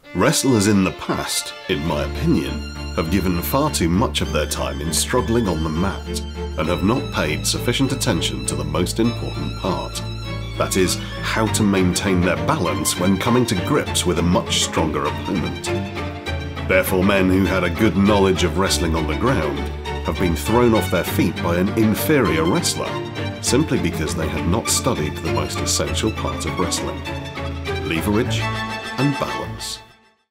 Wrestlers in the past, in my opinion, have given far too much of their time in struggling on the mat and have not paid sufficient attention to the most important part. That is, how to maintain their balance when coming to grips with a much stronger opponent. Therefore, men who had a good knowledge of wrestling on the ground have been thrown off their feet by an inferior wrestler, simply because they had not studied the most essential part of wrestling: leverage and balance.